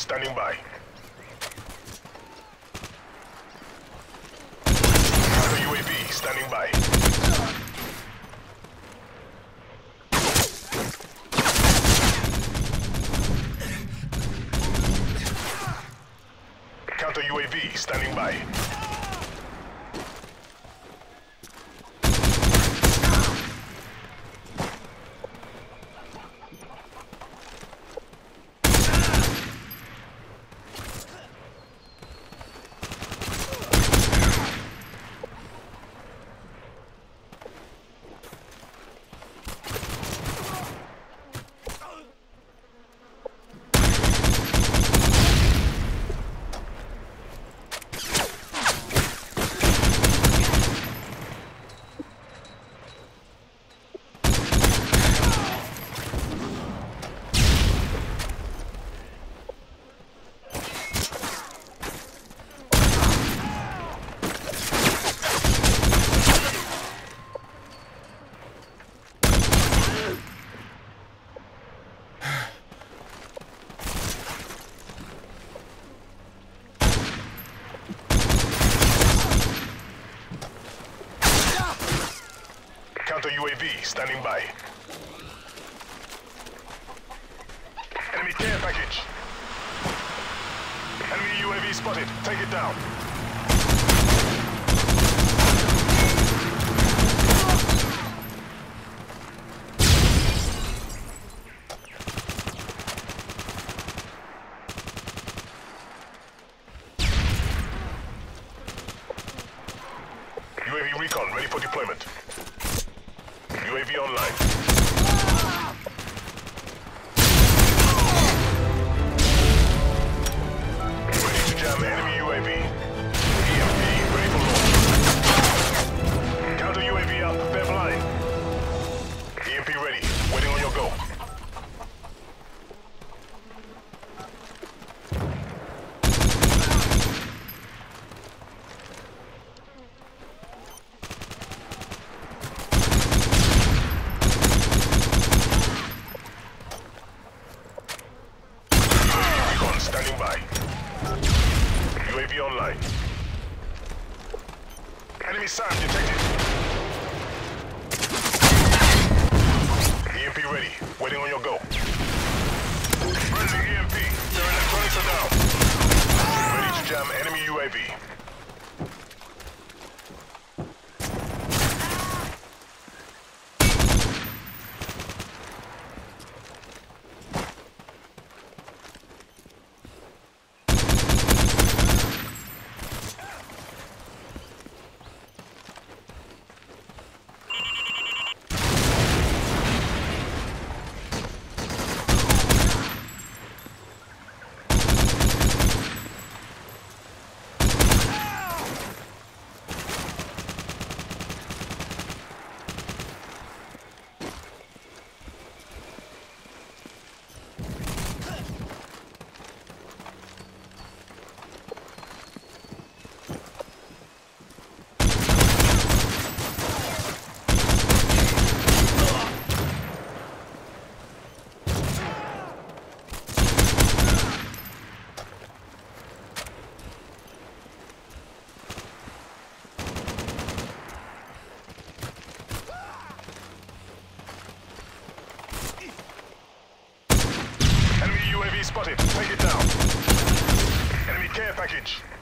standing by. Counter UAV standing by. Counter UAV standing by. Counter UAV standing by. Enemy care package. Enemy UAV spotted. Take it down. UAV recon ready for deployment. UAV online. Ready to jam enemy UAV. EMP ready for launch. Counter UAV up, they're blind. EMP ready, waiting on your go. Standing by. UAV online. Enemy SAM detected. EMP ready. Waiting on your go. Friendly EMP. Their electronics are down. Ready to jam enemy UAV. Spotted. Take it down. Enemy care package.